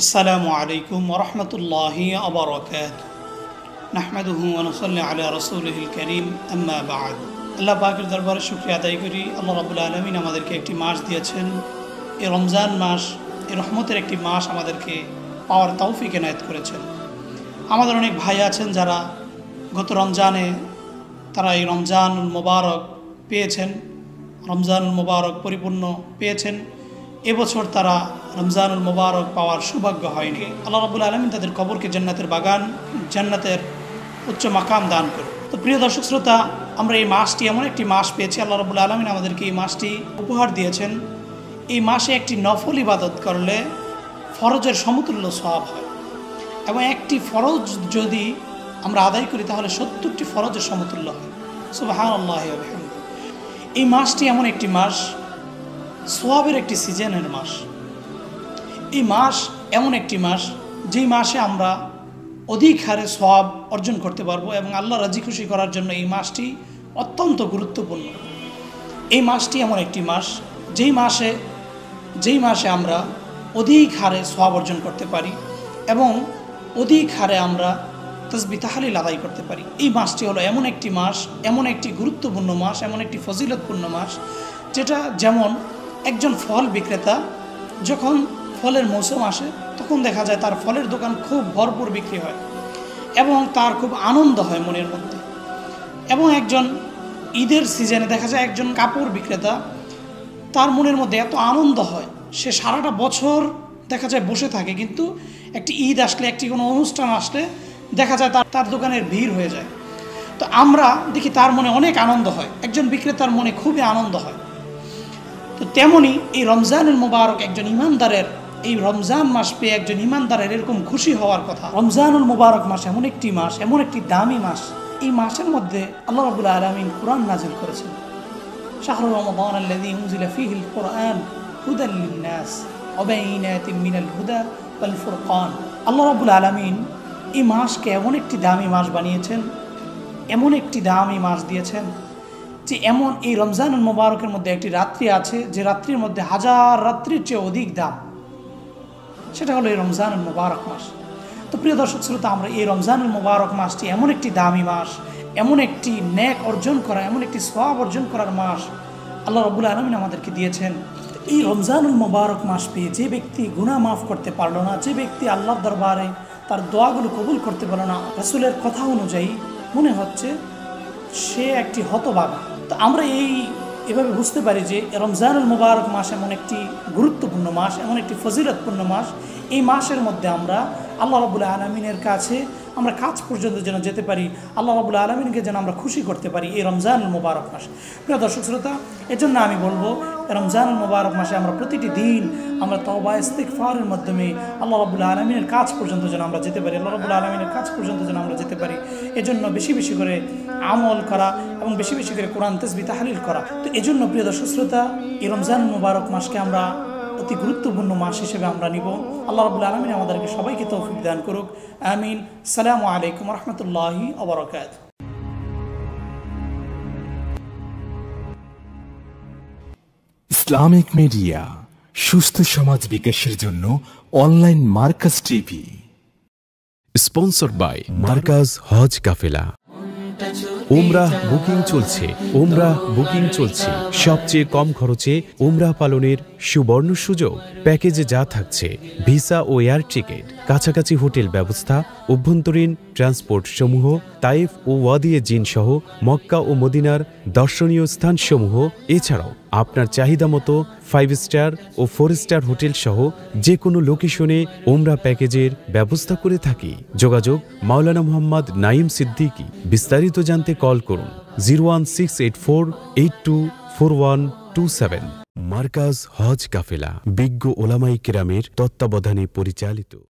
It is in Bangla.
আসসালামু আলাইকুম ওয়া রাহমাতুল্লাহি ওয়া বারাকাতুহু নাহমাদুহু ওয়া নুসাল্লি আলা রাসূলিহিল কারীম আম্মা বা'দ। আল্লাহ পাকের দরবারে শুকরিয়া আদায় করি। আল্লাহ রাব্বুল আলামিন আমাদেরকে একটি মাস দিয়েছেন, এই রমজান মাস, এই রহমতের একটি মাস আমাদেরকে পাওয়ার তৌফিক এনায়েত করেছেন। আমাদের অনেক ভাই আছেন যারা গত রমজানে তারা এই রমজানুল মুবারক পেয়েছেন, রমজানুল মুবারক পরিপূর্ণ পেয়েছেন। এবছর তারা রমজানুল মুবারক পাওয়ার সৌভাগ্য হয়নি। আল্লাহ রাব্বুল আলামিন তাদের কবরকে জান্নাতের বাগান, জান্নাতের উচ্চ মাকাম দান করুন। তো প্রিয় দর্শক শ্রোতা, আমরা এই মাসটি এমন একটি মাস পেয়েছি, আল্লাহ রাব্বুল আলামিন আমাদেরকে এই মাসটি উপহার দিয়েছেন। এই মাসে একটি নফল ইবাদত করলে ফরজের সমতুল্য সওয়াব হয়, এবং একটি ফরজ যদি আমরা আদায় করি তাহলে 70টি ফরজের সমতুল্য হয়। সুবহানাল্লাহি ওয়া বিহামদিহি। এই মাসটি এমন একটি মাস, সোয়াবের একটি সিজনের মাস। এই মাস এমন একটি মাস যেই মাসে আমরা অধিক হারে সোয়াব অর্জন করতে পারবো, এবং আল্লাহ রাজি খুশি করার জন্য এই মাসটি অত্যন্ত গুরুত্বপূর্ণ। এই মাসটি এমন একটি মাস যেই মাসে আমরা অধিক হারে সোয়াব অর্জন করতে পারি এবং অধিক হারে আমরা তাসবিহ তাহলিল আদায় করতে পারি। এই মাসটি হলো এমন একটি মাস, এমন একটি গুরুত্বপূর্ণ মাস, এমন একটি ফজিলতপূর্ণ মাস, যেটা যেমন একজন ফল বিক্রেতা যখন ফলের মৌসুম আসে তখন দেখা যায় তার ফলের দোকান খুব ভরপুর বিক্রি হয় এবং তার খুব আনন্দ হয় মনের মধ্যে। এবং একজন ঈদের সিজনে দেখা যায় একজন কাপড় বিক্রেতা, তার মনের মধ্যে এত আনন্দ হয়, সে সারাটা বছর দেখা যায় বসে থাকে, কিন্তু একটি ঈদ আসলে, একটি কোনো অনুষ্ঠান আসলে দেখা যায় তার দোকানের ভিড় হয়ে যায়। তো আমরা দেখি তার মনে অনেক আনন্দ হয়, একজন বিক্রেতার মনে খুবই আনন্দ হয়। তো তেমনি এই রমজানুল মুবারক একজন ইমানদারের, এই রমজান মাস পেয়ে একজন ইমানদারের এরকম খুশি হওয়ার কথা। রমজানুল মুবারক মাস এমন একটি মাস, এমন একটি দামি মাস। এই মাসের মধ্যে আল্লাহ রাব্বুল আলামিন কুরআন নাযিল করেছেন। শাহরু রমাদান আল্লাযী উনজিলা ফীহিল কুরআন হুদাল লিন-নাস ওয়া বাইয়িনাতিন মিনাল হুদা ওয়াল ফুরকান। আল্লাহ রাব্বুল আলামিন এই মাসকে এমন একটি দামি মাস বানিয়েছেন, এমন একটি দামি মাস দিয়েছেন যে এমন এই রমজানুল মুবারকের মধ্যে একটি রাত্রি আছে যে রাত্রির মধ্যে হাজার রাত্রির চেয়ে অধিক দাম, সেটা হলো এই রমজানুল মুবারক মাস। তো প্রিয় দর্শক শ্রোতা, আমরা এই রমজানুল মুবারক মাসটি এমন একটি দামি মাস, এমন একটি নেক অর্জন করা, এমন একটি সওয়াব অর্জন করার মাস আল্লাহ রাব্বুল আলামিন আমাদেরকে দিয়েছেন। এই রমজানুল মুবারক মাস পেয়ে যে ব্যক্তি গুনাহ মাফ করতে পারলো না, যে ব্যক্তি আল্লাহর দরবারে তার দোয়াগুলো কবুল করতে পারলো না, রাসূলের কথা অনুযায়ী মনে হচ্ছে সে একটি হতভাগা। তো আমরা এভাবে বুঝতে পারি যে রমজানুল মুবারক মাস এমন একটি গুরুত্বপূর্ণ মাস, এমন একটি ফজিলতপূর্ণ মাস। এই মাসের মধ্যে আমরা আল্লাহ রাব্বুল আলামিনের কাছে আমরা কাজ পর্যন্ত যেন যেতে পারি, আল্লাহ রাব্বুল আলামিনকে যেন আমরা খুশি করতে পারি এই রমজানুল মুবারক মাস। প্রিয় দর্শক শ্রোতা, এজন্য আমি বলবো রমজানুল মুবারক মাসে আমরা প্রতিটি দিন আমরা তওবা ইস্তিগফারের মাধ্যমে আল্লাহ রাব্বুল আলামিনের কাজ পর্যন্ত যেন আমরা যেতে পারি, আল্লাহ রাব্বুল আলামিনের কাজ পর্যন্ত যেন আমরা যেতে পারি। এজন্য বেশি বেশি করে আমল করা এবং বেশি বেশি করে কোরআন তাসবিহ তাহলিল করা। তো এজন্য প্রিয় দর্শক শ্রোতা, এই রমজানুল মুবারক মাসকে আমরা অতি গুরুত্বপূর্ণ মাস হিসেবে আমরা নিব। আল্লাহ রাব্বুল আলামিন আমাদেরকে সবাইকে তৌফিক দান করুক। আমিন। আসসালামু আলাইকুম ওয়া রাহমাতুল্লাহি ওয়া বারাকাতুহু। ইসলামিক মিডিয়া, সুস্থ সমাজ বিকাশের জন্য online Markaz TV, sponsored by Markaz Hodge Kafela. উমরাহ booking চলছে, উমরাহ বুকিং চলছে। সবচেয়ে কম খরচে উমরাহ পালনের সুবর্ণ সুযোগ। প্যাকেজে যা থাকছে: ভিসা ও এয়ার টিকিট, কাছাকাছি হোটেল ব্যবস্থা, অভ্যন্তরীণ ট্রান্সপোর্ট সমূহ, তাইফ ও ওয়াদিয়ে জিন সহ মক্কা ও মদিনার দর্শনীয় স্থানসমূহ। এছাড়াও আপনার চাহিদা মতো 5 স্টার ও 4 স্টার হোটেল সহ যে কোনো লোকেশনে উমরা প্যাকেজের ব্যবস্থা করে থাকি। যোগাযোগ মাওলানা মোহাম্মদ নাঈম সিদ্দিকী। বিস্তারিত জানতে কল করুন 01684824127। মার্কাজ হজ কাফেলা বিজ্ঞ ওলামায়ে কেরামের তত্ত্বাবধানে পরিচালিত।